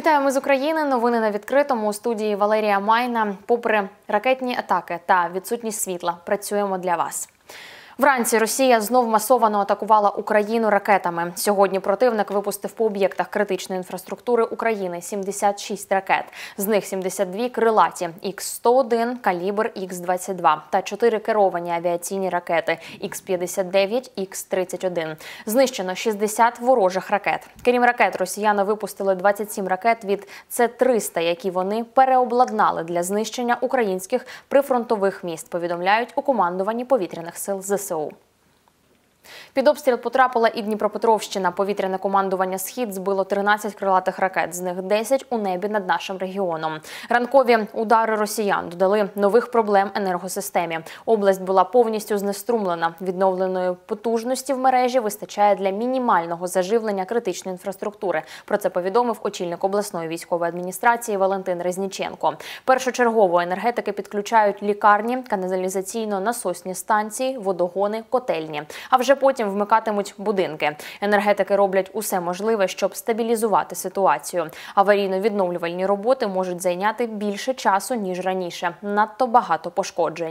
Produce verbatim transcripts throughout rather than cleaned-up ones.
Вітаємо з України. Новини на відкритому. У студії Валерія Майна. Попри ракетні атаки та відсутність світла, працюємо для вас. Вранці Росія знов масово атакувала Україну ракетами. Сьогодні противник випустив по об'єктах критичної інфраструктури України сімдесят шість ракет. З них сімдесят дві крилаті ікс сто один, калібр ікс двадцять два та чотири керовані авіаційні ракети ікс п'ятдесят дев'ять, ікс тридцять один. Знищено шістдесят ворожих ракет. Крім ракет, росіяни випустили двадцять сім ракет від С триста, які вони переобладнали для знищення українських прифронтових міст, повідомляють у командуванні повітряних сил зе се у. Під обстріл потрапила і Дніпропетровщина. Повітряне командування «Схід» збило тринадцять крилатих ракет, з них десять у небі над нашим регіоном. Ранкові удари росіян додали нових проблем енергосистемі. Область була повністю знеструмлена. Відновленої потужності в мережі вистачає для мінімального заживлення критичної інфраструктури. Про це повідомив очільник обласної військової адміністрації Валентин Резніченко. Першочергово енергетики підключають лікарні, каналізаційно-насосні станції, водогони, котельні. А вже потім вмикатимуть будинки. Енергетики роблять усе можливе, щоб стабілізувати ситуацію. Аварійно-відновлювальні роботи можуть зайняти більше часу, ніж раніше. Надто багато пошкоджень.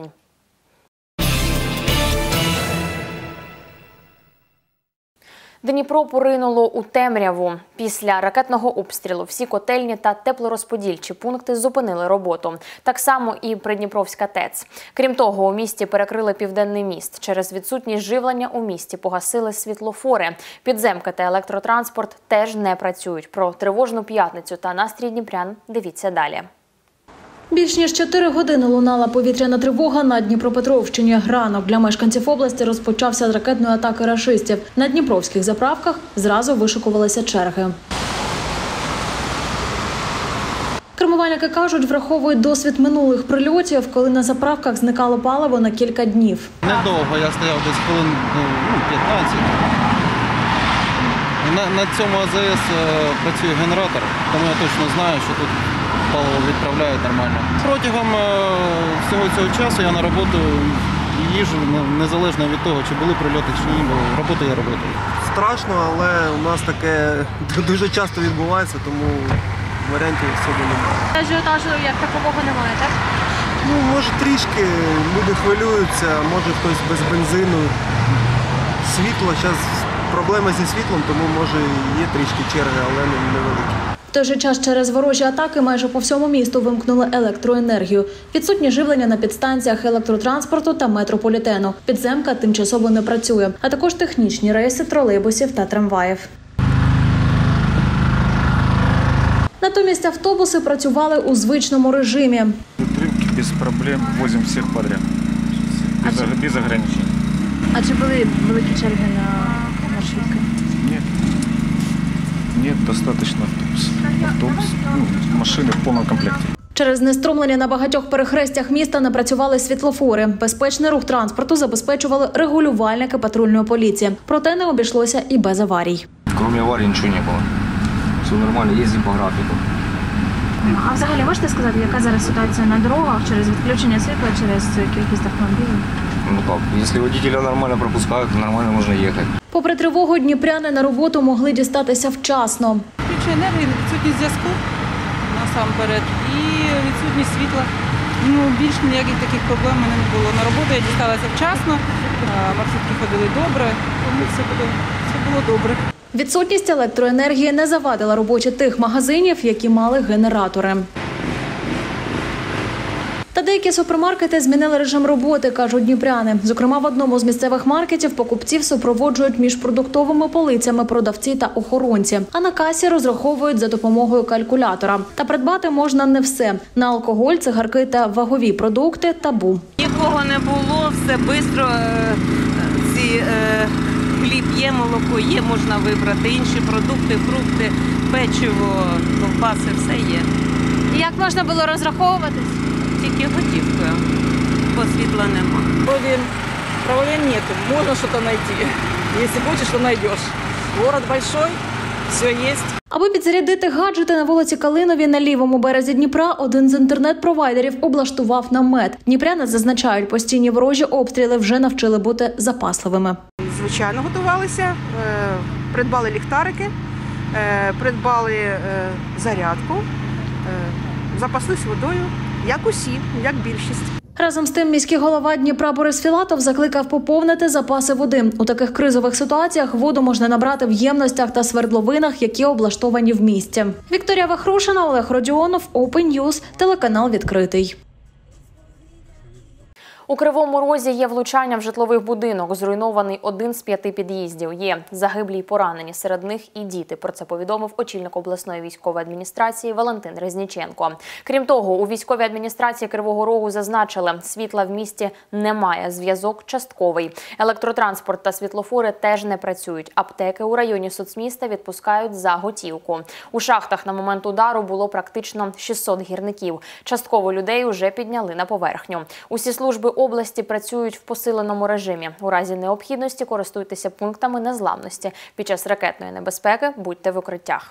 Дніпро поринуло у темряву. Після ракетного обстрілу всі котельні та теплорозподільчі пункти зупинили роботу. Так само і Придніпровська ТЕЦ. Крім того, у місті перекрили Південний міст. Через відсутність живлення у місті погасили світлофори. Підземки та електротранспорт теж не працюють. Про тривожну п'ятницю та настрій дніпрян дивіться далі. Більш ніж чотири години лунала повітряна тривога на Дніпропетровщині. Ранок для мешканців області розпочався з ракетної атаки рашистів. На дніпровських заправках зразу вишикувалися черги. Кермувальники кажуть, враховують досвід минулих прильотів, коли на заправках зникало паливо на кілька днів. Недовго, я стояв десь хвилин ну, п'ятнадцять. На, на цьому а зе ес працює генератор, тому я точно знаю, що тут паливо відправляють нормально. Протягом всього цього часу я на роботу їжджу, незалежно від того, чи були прильоти, чи ні, бо роботу я роботу. Страшно, але у нас таке дуже часто відбувається, тому варіантів особи немає. Ажіотажу як такового немає, так? Ну, може трішки, люди хвилюються, може хтось без бензину. Світло, зараз проблема зі світлом, тому може є трішки черги, але невеликі. В той же час через ворожі атаки майже по всьому місту вимкнули електроенергію. Відсутнє живлення на підстанціях електротранспорту та метрополітену. Підземка тимчасово не працює, а також технічні рейси тролейбусів та трамваїв. Натомість автобуси працювали у звичному режимі. Ринки без проблем, возимо всіх підряд, без, без ограничень. А чи були великі черги на маршрутки? Ні. Ні, достатньо автобус. Автобус, ну, машини в повному комплекті. Через знеструмлення на багатьох перехрестях міста не працювали світлофори. Безпечний рух транспорту забезпечували регулювальники патрульної поліції. Проте не обійшлося і без аварій. Крім аварії нічого не було. Все нормально, їздимо по графіку. А взагалі можете сказати, яка зараз ситуація на дорогах через відключення світла, через кількість автомобілів? Ну так, якщо водителя нормально пропускають, то нормально можна їхати. Попри тривогу, дніпряни на роботу могли дістатися вчасно. Відключення енергії, відсутність зв'язку насамперед і відсутність світла. Ну, більш ніяких таких проблем у мене не було. На роботу я дісталася вчасно, маршрутки ходили добре, тому все було, все було добре. Відсутність електроенергії не завадила роботі тих магазинів, які мали генератори. Та деякі супермаркети змінили режим роботи, кажуть дніпряни. Зокрема, в одному з місцевих маркетів покупців супроводжують між продуктовими полицями продавці та охоронці. А на касі розраховують за допомогою калькулятора. Та придбати можна не все. На алкоголь, цигарки та вагові продукти – табу. Нікого не було, все швидко, ці е, хліб є, молоко є, можна вибрати. Інші продукти, фрукти, печиво, ковбаси, все є. І як можна було розраховуватись? Тільки готівкою, бо світла нема. Вроде проблем нету, можно что-то найти. Если хочешь, то найдешь. Город большой, все есть. Аби підзарядити гаджети на вулиці Калинові на лівому березі Дніпра, один з інтернет-провайдерів облаштував намет. Дніпряни зазначають, постійні ворожі обстріли вже навчили бути запасливими. Звичайно, готувалися, придбали ліхтарики, е, придбали е, зарядку, е, запаслись водою, як усі, як більшість. Разом з тим, міський голова Дніпра Борис Філатов закликав поповнити запаси води. У таких кризових ситуаціях воду можна набрати в ємностях та свердловинах, які облаштовані в місті. Вікторія Вахрушина, Олег Родіонов, Open News, телеканал «Відкритий». У Кривому Розі є влучання в житловий будинок. Зруйнований один з п'яти під'їздів. Є загиблі й поранені. Серед них і діти. Про це повідомив очільник обласної військової адміністрації Валентин Резніченко. Крім того, у військовій адміністрації Кривого Рогу зазначили, світла в місті немає, зв'язок частковий. Електротранспорт та світлофори теж не працюють. Аптеки у районі соцміста відпускають за готівку. У шахтах на момент удару було практично шістсот гірників. Частково людей уже підняли на поверхню. Усі служби області працюють в посиленому режимі. У разі необхідності користуйтеся пунктами незламності. Під час ракетної небезпеки будьте в укриттях.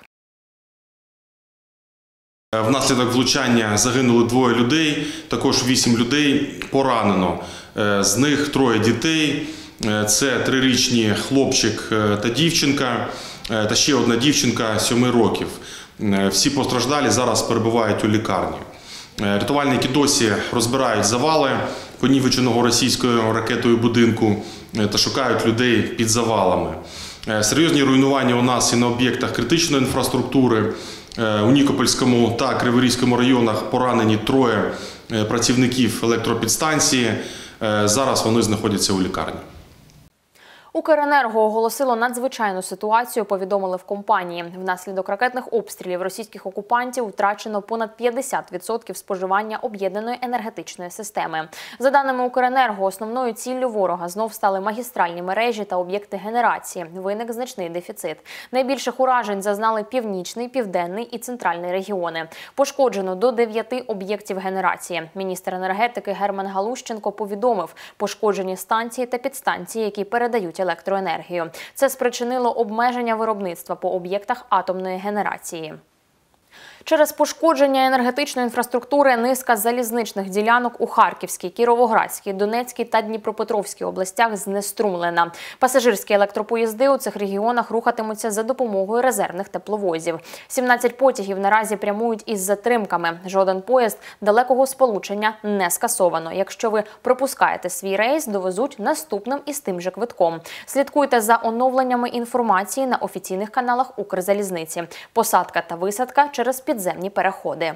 Внаслідок влучання загинули двоє людей, також вісім людей поранено. З них троє дітей. Це трирічні хлопчик та дівчинка, та ще одна дівчинка сьоми років. Всі постраждалі зараз перебувають у лікарні. Рятувальники досі розбирають завали понівеченого російською ракетою будинку та шукають людей під завалами. Серйозні руйнування у нас і на об'єктах критичної інфраструктури. У Нікопольському та Криворізькому районах поранені троє працівників електропідстанції. Зараз вони знаходяться у лікарні. Укренерго оголосило надзвичайну ситуацію, повідомили в компанії. Внаслідок ракетних обстрілів російських окупантів втрачено понад п'ятдесят відсотків споживання об'єднаної енергетичної системи. За даними Укренерго, основною ціллю ворога знов стали магістральні мережі та об'єкти генерації. Виник значний дефіцит. Найбільших уражень зазнали Північний, Південний і Центральний регіони. Пошкоджено до дев'яти об'єктів генерації. Міністр енергетики Герман Галущенко повідомив, пошкоджені станції та підстанції, які передають електроенергію. Це спричинило обмеження виробництва по об'єктах атомної генерації. Через пошкодження енергетичної інфраструктури низка залізничних ділянок у Харківській, Кіровоградській, Донецькій та Дніпропетровській областях знеструмлена. Пасажирські електропоїзди у цих регіонах рухатимуться за допомогою резервних тепловозів. сімнадцять потягів наразі прямують із затримками. Жоден поїзд далекого сполучення не скасовано. Якщо ви пропускаєте свій рейс, довезуть наступним із тим же квитком. Слідкуйте за оновленнями інформації на офіційних каналах Укрзалізниці. Посадка та висадка через підземні переходи.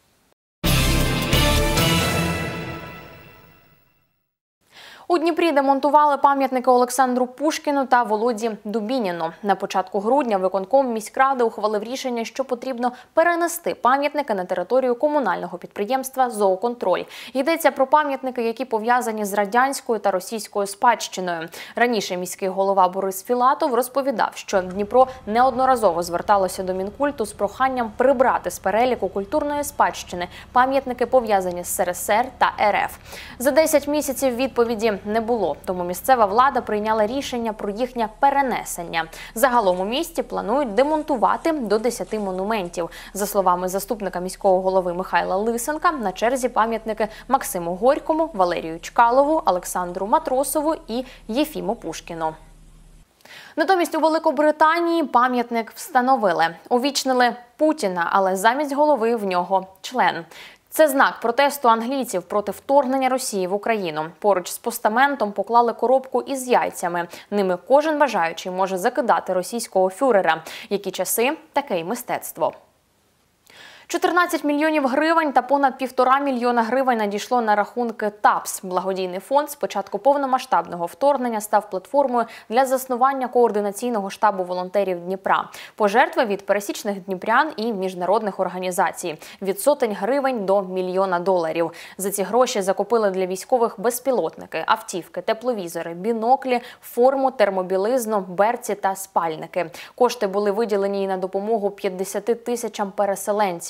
У Дніпрі демонтували пам'ятники Олександру Пушкіну та Володі Дубініну. На початку грудня виконком міськради ухвалив рішення, що потрібно перенести пам'ятники на територію комунального підприємства «Зооконтроль». Йдеться про пам'ятники, які пов'язані з радянською та російською спадщиною. Раніше міський голова Борис Філатов розповідав, що Дніпро неодноразово зверталося до Мінкульту з проханням прибрати з переліку культурної спадщини пам'ятники, пов'язані з СРСР та РФ. За десять місяців відповіді не було, тому місцева влада прийняла рішення про їхнє перенесення. Загалом у місті планують демонтувати до десяти монументів. За словами заступника міського голови Михайла Лисенка, на черзі пам'ятники Максиму Горькому, Валерію Чкалову, Олександру Матросову і Єфіму Пушкіну. Натомість у Великобританії пам'ятник встановили. Увічнили Путіна, але замість голови в нього член. Це знак протесту англійців проти вторгнення Росії в Україну. Поруч з постаментом поклали коробку із яйцями. Ними кожен бажаючий може закидати російського фюрера. Які часи – таке й мистецтво. чотирнадцять мільйонів гривень та понад півтора мільйона гривень надійшло на рахунки ТАПС. Благодійний фонд з початку повномасштабного вторгнення став платформою для заснування координаційного штабу волонтерів Дніпра. Пожертви від пересічних дніпрян і міжнародних організацій. Від сотень гривень до мільйона доларів. За ці гроші закупили для військових безпілотники, автівки, тепловізори, біноклі, форму, термобілизну, берці та спальники. Кошти були виділені і на допомогу п'ятдесяти тисячам переселенців.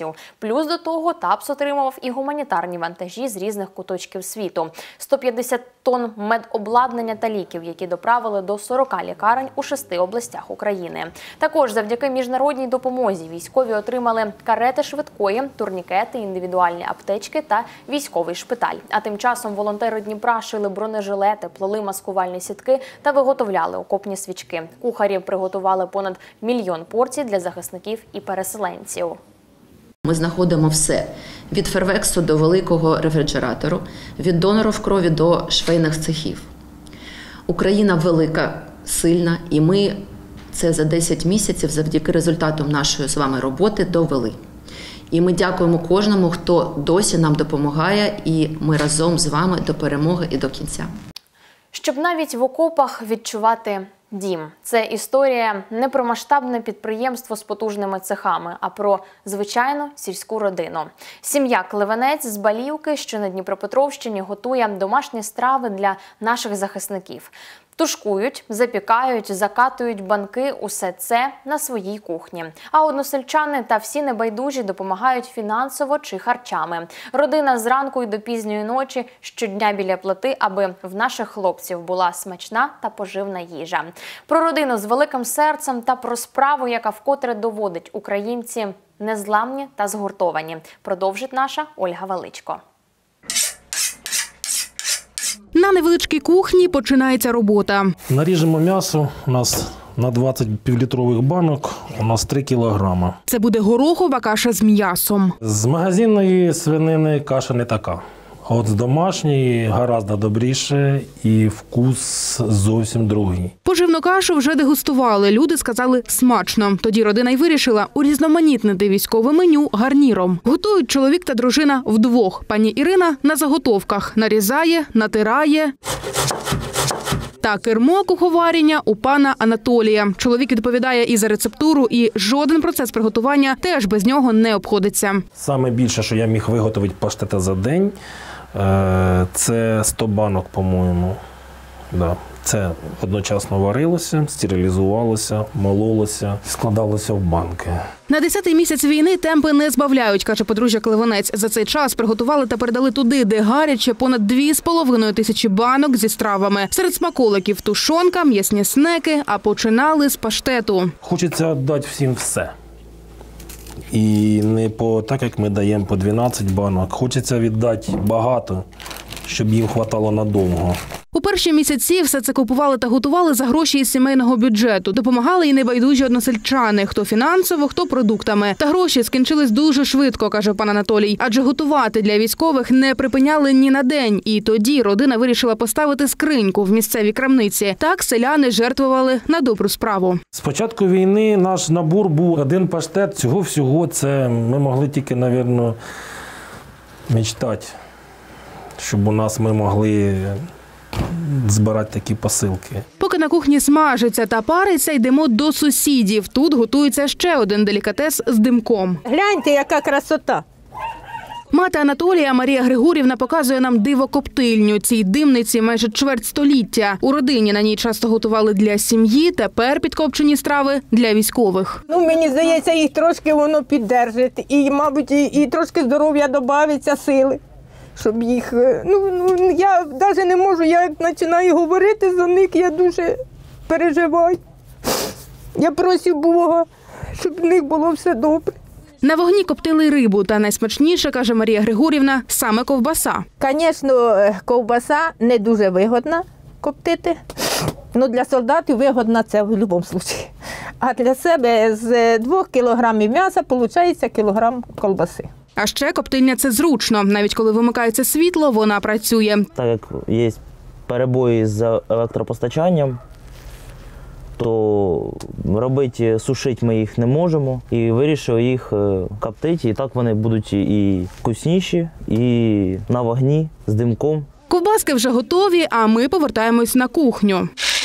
допомогою. Плюс до того ТАПС отримував і гуманітарні вантажі з різних куточків світу. сто п'ятдесят тонн медобладнання та ліків, які доправили до сорока лікарень у шести областях України. Також завдяки міжнародній допомозі військові отримали карети швидкої, турнікети, індивідуальні аптечки та військовий шпиталь. А тим часом волонтери Дніпра шили бронежилети, плели маскувальні сітки та виготовляли окопні свічки. Кухарі приготували понад мільйон порцій для захисників і переселенців. Ми знаходимо все – від фервексу до великого рефрижератору, від донорів крові до швейних цехів. Україна велика, сильна, і ми це за десять місяців завдяки результатам нашої з вами роботи довели. І ми дякуємо кожному, хто досі нам допомагає, і ми разом з вами до перемоги і до кінця. Щоб навіть в окопах відчувати дім. Це історія не про масштабне підприємство з потужними цехами, а про звичайну сільську родину. Сім'я Кливенець з Балівки, що на Дніпропетровщині, готує домашні страви для наших захисників. Тушкують, запікають, закатують банки – усе це на своїй кухні. А односельчани та всі небайдужі допомагають фінансово чи харчами. Родина зранку й до пізньої ночі щодня біля плити, аби в наших хлопців була смачна та поживна їжа. Про родину з великим серцем та про справу, яка вкотре доводить: українці незламні та згуртовані. Продовжить наша Ольга Величко. На невеличкій кухні починається робота. Наріжемо м'ясо. У нас на двадцять півлітрових банок у нас три кілограми. Це буде горохова каша з м'ясом. З магазинної свинини каша не така. А от з домашньої гораздо добріше і вкус зовсім другий. Поживну кашу вже дегустували. Люди сказали – смачно. Тоді родина й вирішила урізноманітнити військове меню гарніром. Готують чоловік та дружина вдвох. Пані Ірина на заготовках. Нарізає, натирає. Та кермо куховаріння у пана Анатолія. Чоловік відповідає і за рецептуру, і жоден процес приготування теж без нього не обходиться. Саме більше, що я міг виготовити паштета за день, це сто банок, по-моєму. Да. Це одночасно варилося, стерилізувалося, мололося, складалося в банки. На десятий місяць війни темпи не збавляють, каже подружжя Кливенець. За цей час приготували та передали туди, де гаряче, понад дві з половиною тисячі банок зі стравами. Серед смаколиків – тушонка, м'ясні снеки, а починали з паштету. Хочеться віддати всім все. І не по так, як ми даємо по дванадцять банок. Хочеться віддати багато, щоб їм хватало надовго. У перші місяці все це купували та готували за гроші із сімейного бюджету. Допомагали і небайдужі односельчани, хто фінансово, хто продуктами. Та гроші скінчились дуже швидко, каже пан Анатолій. Адже готувати для військових не припиняли ні на день. І тоді родина вирішила поставити скриньку в місцевій крамниці. Так селяни жертвували на добру справу. З початку війни наш набор був один паштет. Цього всього це ми могли тільки, мабуть, мечтати, щоб у нас ми могли збирати такі посилки. Поки на кухні смажиться та париться, йдемо до сусідів. Тут готується ще один делікатес з димком. Гляньте, яка красота! Мати Анатолія Марія Григорівна показує нам диво-коптильню. Цій димниці майже чверть століття. У родині на ній часто готували для сім'ї, тепер підкопчені страви для військових. Ну, мені здається, їх трошки воно піддержить. І, мабуть, і, і трошки здоров'я додається, сили. Щоб їх, ну, ну, я навіть не можу, я як починаю говорити за них, я дуже переживаю. Я просив Бога, щоб в них було все добре. На вогні коптили рибу, та найсмачніше, каже Марія Григорівна, саме ковбаса. Звісно, ковбаса не дуже вигодна коптити, але для солдатів вигодна це в будь-якому випадку. А для себе з двох кілограмів м'яса виходить кілограм ковбаси. А ще коптильня – це зручно. Навіть коли вимикається світло, вона працює. Так як є перебої з електропостачанням, то робити, сушити ми їх не можемо. І вирішив їх коптити, і так вони будуть і вкусніші, і на вогні з димком. Ковбаски вже готові, а ми повертаємось на кухню.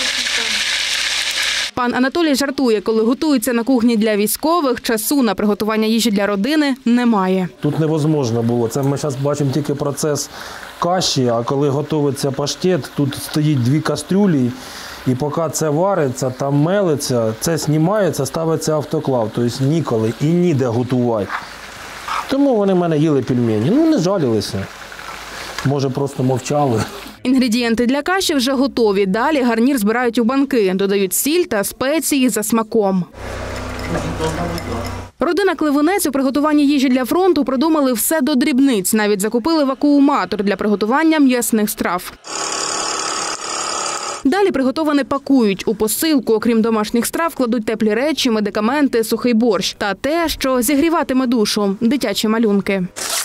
Пан Анатолій жартує, коли готується на кухні для військових, часу на приготування їжі для родини немає. Тут невозможно було. Це ми зараз бачимо тільки процес каші, а коли готується паштет, тут стоїть дві кастрюлі, і поки це вариться, там мелиться, це знімається, ставиться автоклав. Тобто ніколи і ніде готувати. Тому вони в мене їли пельмені. Ну, не жалілися. Може, просто мовчали. Інгредієнти для каші вже готові. Далі гарнір збирають у банки, додають сіль та спеції за смаком. Родина Кливинець у приготуванні їжі для фронту продумали все до дрібниць. Навіть закупили вакууматор для приготування м'ясних страв. Далі приготоване пакують. У посилку, окрім домашніх страв, кладуть теплі речі, медикаменти, сухий борщ. Та те, що зігріватиме душу – дитячі малюнки.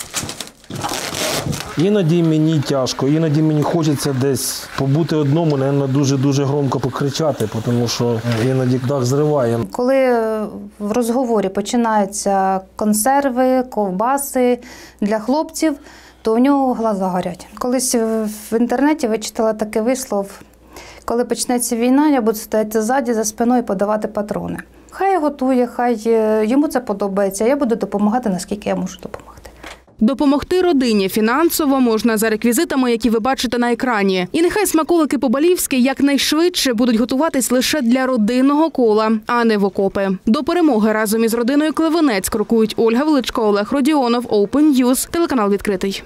Іноді мені тяжко, іноді мені хочеться десь побути одному, мабуть, дуже-дуже громко покричати, тому що іноді дах зриває. Коли в розговорі починаються консерви, ковбаси для хлопців, то у нього глаза горять. Колись в інтернеті вичитала такий вислов: коли почнеться війна, я буду стояти ззаді, за спиною і подавати патрони. Хай готує, хай йому це подобається, я буду допомагати, наскільки я можу допомогти. Допомогти родині фінансово можна за реквізитами, які ви бачите на екрані. І нехай смаколики по-балівськи якнайшвидше будуть готуватись лише для родинного кола, а не в окопи. До перемоги разом із родиною Кливинець крокують Ольга Величко, Олег Родіонов, Open News, телеканал «Відкритий».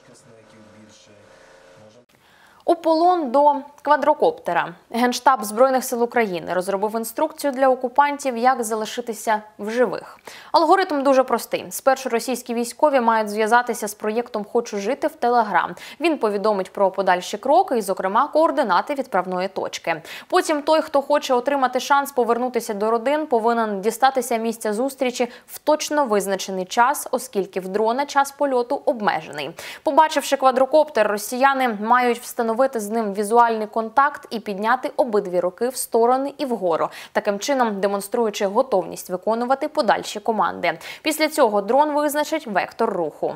У полон до квадрокоптера. Генштаб Збройних сил України розробив інструкцію для окупантів, як залишитися в живих. Алгоритм дуже простий. Спершу російські військові мають зв'язатися з проєктом «Хочу жити» в Телеграм. Він повідомить про подальші кроки і, зокрема, координати відправної точки. Потім той, хто хоче отримати шанс повернутися до родин, повинен дістатися місця зустрічі в точно визначений час, оскільки в дрона час польоту обмежений. Побачивши квадрокоптер, росіяни мають встановити з ним візуальний контакт і підняти обидві руки в сторони і вгору, таким чином демонструючи готовність виконувати подальші команди. Після цього дрон визначить вектор руху.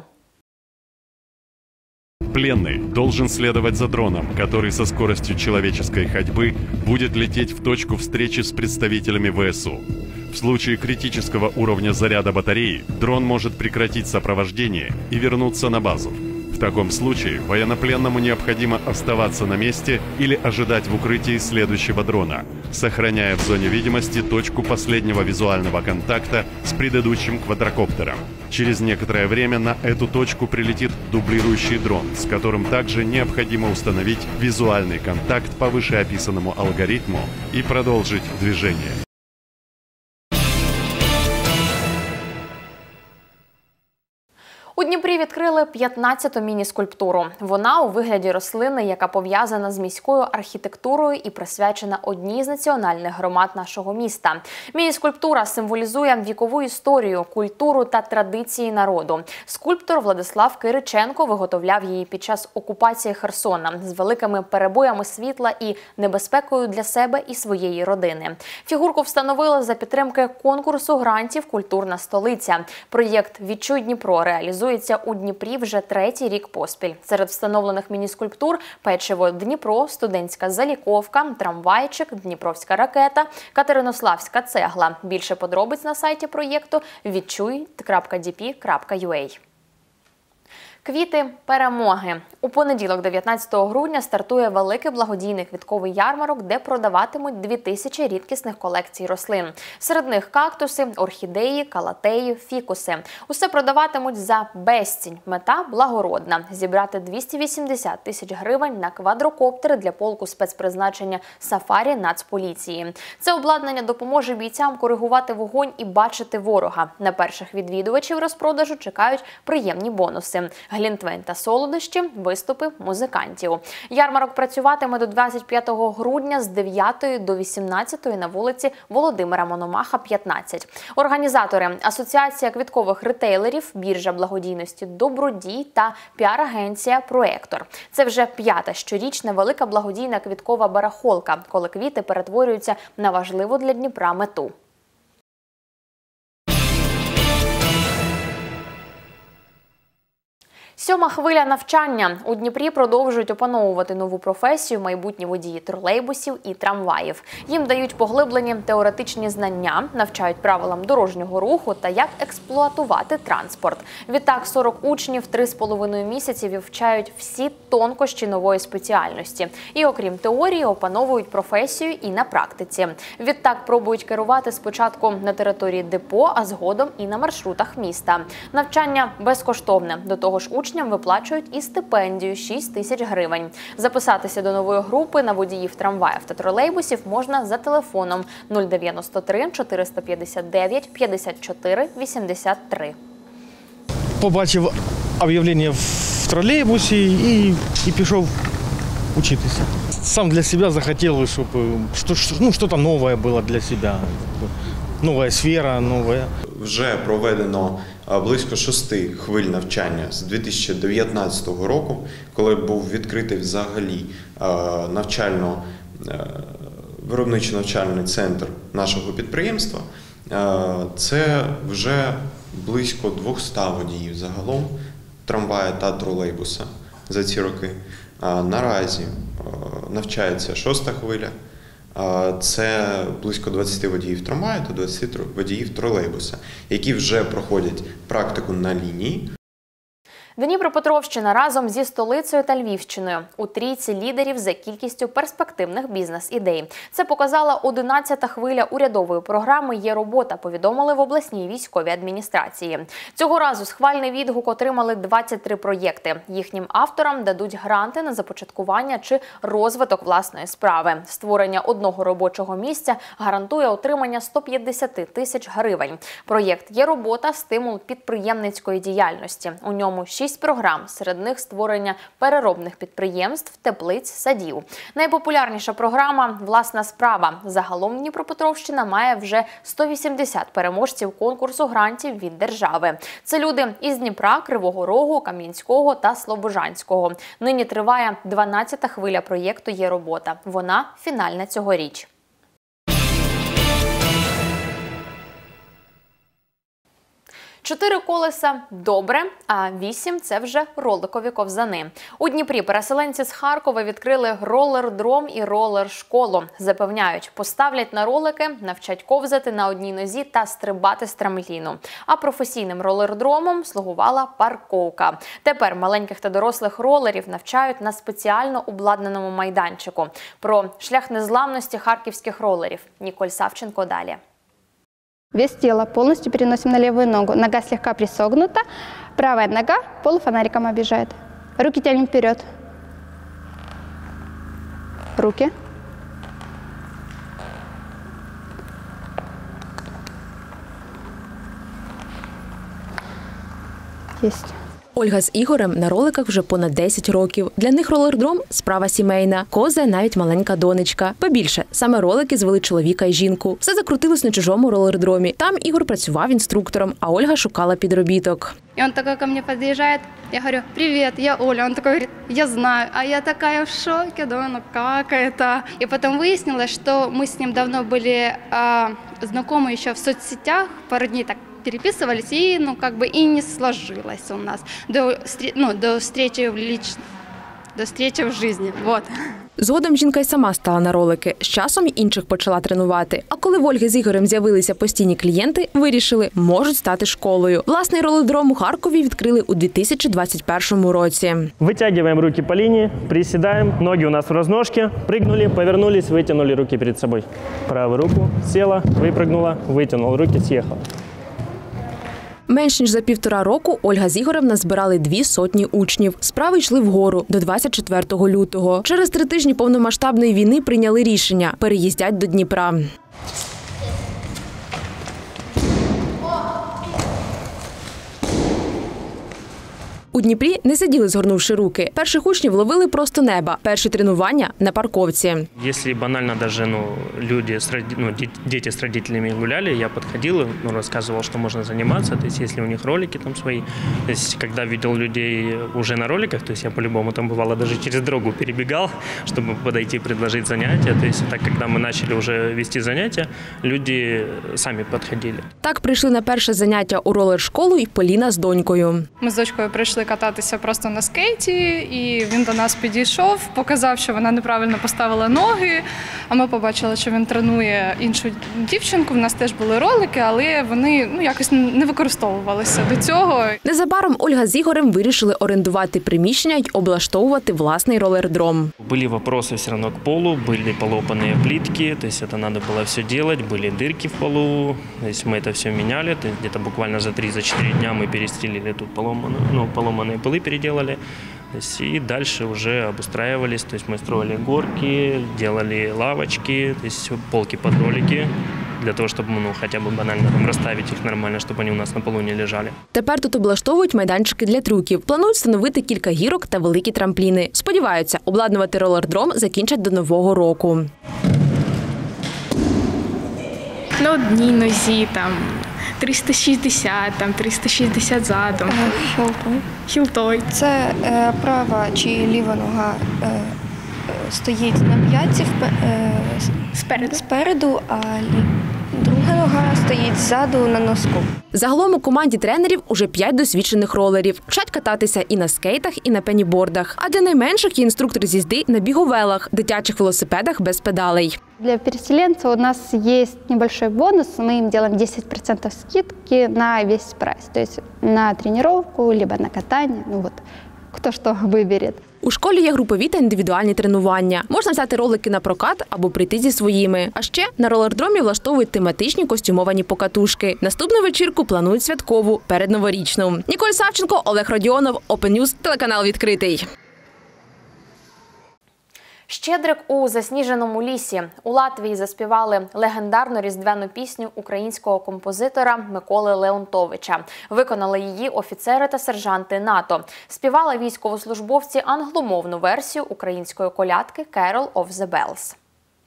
Пленный должен следовать за дроном, который со скоростью человеческой ходьбы будет лететь в точку встречи с представителями ВСУ. В случае критического уровня заряда батареи дрон может прекратить сопровождение и вернуться на базу. В таком случае военнопленному необходимо оставаться на месте или ожидать в укрытии следующего дрона, сохраняя в зоне видимости точку последнего визуального контакта с предыдущим квадрокоптером. Через некоторое время на эту точку прилетит дублирующий дрон, с которым также необходимо установить визуальный контакт по вышеописанному алгоритму и продолжить движение. У Дніпрі відкрили п'ятнадцяту міні-скульптуру. Вона у вигляді рослини, яка пов'язана з міською архітектурою і присвячена одній з національних громад нашого міста. Міні-скульптура символізує вікову історію, культуру та традиції народу. Скульптор Владислав Кириченко виготовляв її під час окупації Херсона з великими перебоями світла і небезпекою для себе і своєї родини. Фігурку встановили за підтримки конкурсу грантів «Культурна столиця». Проєкт «Відчуй Дніпро» реалізує у Дніпрі вже третій рік поспіль. Серед встановлених міні-скульптур – печиво Дніпро, студентська заліковка, трамвайчик, дніпровська ракета, катеринославська цегла. Більше подробиць на сайті проєкту відчуй крапка ді пі крапка ю а. Квіти перемоги. У понеділок, дев'ятнадцятого грудня, стартує великий благодійний квітковий ярмарок, де продаватимуть дві тисячі рідкісних колекцій рослин. Серед них кактуси, орхідеї, калатеї, фікуси. Усе продаватимуть за безцінь. Мета благородна – зібрати двісті вісімдесят тисяч гривень на квадрокоптери для полку спецпризначення «Сафарі» Нацполіції. Це обладнання допоможе бійцям коригувати вогонь і бачити ворога. На перших відвідувачів розпродажу чекають приємні бонуси – глінтвейн та солодощі, виступи музикантів. Ярмарок працюватиме до двадцять п'ятого грудня з дев'ятої до вісімнадцятої на вулиці Володимира Мономаха, п'ятнадцять. Організатори – Асоціація квіткових ретейлерів, біржа благодійності «Добродій» та піар-агенція «Проектор». Це вже п'ята щорічна велика благодійна квіткова барахолка, коли квіти перетворюються на важливу для Дніпра мету. Сьома хвиля навчання. У Дніпрі продовжують опановувати нову професію майбутні водії тролейбусів і трамваїв. Їм дають поглиблені теоретичні знання, навчають правилам дорожнього руху та як експлуатувати транспорт. Відтак сорок учнів три з половиною місяці вивчають всі тонкощі нової спеціальності. І окрім теорії, опановують професію і на практиці. Відтак пробують керувати спочатку на території депо, а згодом і на маршрутах міста. Навчання безкоштовне. До того ж, учням виплачують і стипендію шість тисяч гривень. Записатися до нової групи на водіїв трамваїв та тролейбусів можна за телефоном нуль дев'яносто три чотириста п'ятдесят дев'ять п'ятдесят чотири вісімдесят три. Побачив об'явлення в тролейбусі і, і пішов вчитися. Сам для себе захотів, щоб ну, щось нове було для себе. Нова сфера, нове. Вже проведено близько шести хвиль навчання з дві тисячі дев'ятнадцятого року, коли був відкритий взагалі навчально, виробничо-навчальний центр нашого підприємства. Це вже близько двохсот водіїв загалом трамвая та тролейбуса за ці роки. Наразі навчається шоста хвиля. Це близько двадцяти водіїв трамваю та двадцяти водіїв тролейбуса, які вже проходять практику на лінії. Дніпропетровщина разом зі столицею та Львівщиною у трійці лідерів за кількістю перспективних бізнес-ідей. Це показала одинадцята хвиля урядової програми «Є робота», повідомили в обласній військовій адміністрації. Цього разу схвальний відгук отримали двадцять три проєкти. Їхнім авторам дадуть гранти на започаткування чи розвиток власної справи. Створення одного робочого місця гарантує отримання сто п'ятдесят тисяч гривень. Проєкт «Є робота» – стимул підприємницької діяльності. У ньому шість програм, серед них створення переробних підприємств, теплиць, садів. Найпопулярніша програма «Власна справа». Загалом Дніпропетровщина має вже сто вісімдесят переможців конкурсу грантів від держави. Це люди із Дніпра, Кривого Рогу, Кам'янського та Слобожанського. Нині триває дванадцята хвиля проєкту «Є робота». Вона фінальна цьогоріч. Чотири колеса – добре, а вісім – це вже роликові ковзани. У Дніпрі переселенці з Харкова відкрили ролер-дром і ролер-школу. Запевняють, поставлять на ролики, навчать ковзати на одній нозі та стрибати з трампліну. А професійним ролер-дромом слугувала парковка. Тепер маленьких та дорослих ролерів навчають на спеціально обладнаному майданчику. Про шлях незламності харківських ролерів. Ніколь Савченко далі. Вес тела полностью переносим на левую ногу. Нога слегка присогнута, правая нога полуфонариком объезжает. Руки тянем вперед. Руки. Есть. Ольга з Ігорем на роликах вже понад десять років. Для них ролердром – справа сімейна. Ковзає навіть маленька донечка. Побільше, саме ролики звели чоловіка і жінку. Все закрутилось на чужому ролердромі. Там Ігор працював інструктором, а Ольга шукала підробіток. И он такой ко мне подъезжает, я говорю: привет, я Оля. Он такой говорит: я знаю. А я такая в шоке, думаю, ну как это? И потом выяснилось, что мы с ним давно были э, знакомы еще в соцсетях, пару дней так переписывались, и ну как бы и не сложилось у нас до, ну, до встречи в лично, до встречи в жизни. Вот. Згодом жінка й сама стала на ролики. З часом інших почала тренувати. А коли в Ольги з Ігорем з'явилися постійні клієнти, вирішили, можуть стати школою. Власний ролердром у Харкові відкрили у дві тисячі двадцять першому році. Витягуємо руки по лінії, присідаємо, ноги у нас в розножці, пригнули, повернулись, витягнули руки перед собою. Праву руку сіла, випрыгнула, витягнула, руки з'їхала. Менш ніж за півтора року Ольга з Ігорем назбирали дві сотні учнів. Справи йшли вгору до двадцять четвертого лютого. Через три тижні повномасштабної війни прийняли рішення – переїздять до Дніпра. У Дніпрі не сиділи, згорнувши руки. Перших учнів ловили просто неба. Перші тренування – на парковці. Якщо банально даже, ну, люди, ну, дети с родителями гуляли, я подходил, ну, рассказывал, что можно заниматься. То есть, если у них ролики там свои. То есть, когда видел людей уже на роликах, то есть, я по-любому там бывало даже через дорогу перебегал, чтобы подойти, предложить занятия. То есть, так, когда мы начали уже вести занятия, люди сами подходили. Так прийшли на перше заняття у ролер-школу і Поліна з донькою. Ми з дочкою прийшли кататися просто на скейті, і він до нас підійшов, показав, що вона неправильно поставила ноги, а ми побачили, що він тренує іншу дівчинку, в нас теж були ролики, але вони ну, якось не використовувалися до цього. Незабаром Ольга з Ігорем вирішили орендувати приміщення й облаштовувати власний ролердром. Были вопросы все равно к полу, были полопанные плитки, то есть это надо было все делать, были дырки в полу, то есть мы это все меняли, то есть где-то буквально за три-четыре дня мы перестрелили тут поломанные, ну, поломанные полы переделали, то есть и дальше уже обустраивались, то есть мы строили горки, делали лавочки, то есть полки под ролики, для того, щоб ну, хоча б банально там розставити їх нормально, щоб вони у нас на полу не лежали. Тепер тут облаштовують майданчики для трюків. Планують встановити кілька гірок та великі трампліни. Сподіваються, обладнувати ролердром закінчать до Нового року. На одній нозі там триста шістдесят, там триста шістдесят задом. Хілтой. Хілтой. Це е, права чи ліва нога е, стоїть на п'ятці е, спереду. спереду, а друга нога стоїть ззаду на носку. Загалом у команді тренерів уже п'ять досвідчених ролерів. Вчать кататися і на скейтах, і на пенібордах. А для найменших є інструктор з їзди на біговелах, дитячих велосипедах без педалей. Для переселенцев у нас есть небольшой бонус. Мы им делаем десять процентов скидки на весь прайс. То есть на тренировку, либо на катание. Ну вот, кто что выберет. У школі є групові та індивідуальні тренування. Можна взяти ролики на прокат або прийти зі своїми. А ще на ролердромі влаштовують тематичні костюмовані покатушки. Наступну вечірку планують святкову, передноворічну. Ніколь Савченко, Олег Родіонов, Open News, телеканал «Відкритий». Щедрик у засніженому лісі. У Латвії заспівали легендарну різдвяну пісню українського композитора Миколи Леонтовича. Виконали її офіцери та сержанти НАТО. Співали військовослужбовці англомовну версію української колядки «Carol of the Bells».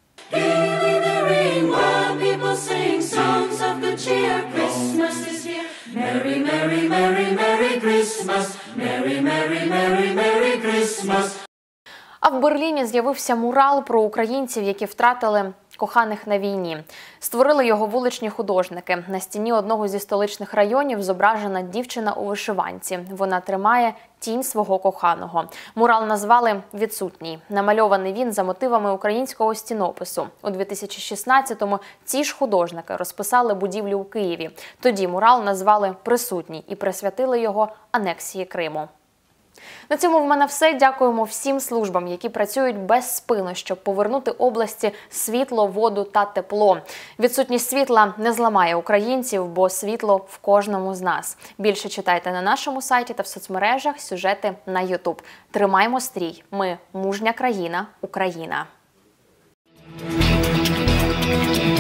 А в Берліні з'явився мурал про українців, які втратили коханих на війні. Створили його вуличні художники. На стіні одного зі столичних районів зображена дівчина у вишиванці. Вона тримає тінь свого коханого. Мурал назвали «Відсутній». Намальований він за мотивами українського стінопису. У дві тисячі шістнадцятому ці ж художники розписали будівлю у Києві. Тоді мурал назвали «Присутній» і присвятили його анексії Криму. На цьому в мене все. Дякуємо всім службам, які працюють безспинно, щоб повернути області світло, воду та тепло. Відсутність світла не зламає українців, бо світло в кожному з нас. Більше читайте на нашому сайті та в соцмережах, сюжети на ютуб. Тримаймо стрій. Ми – мужня країна, Україна.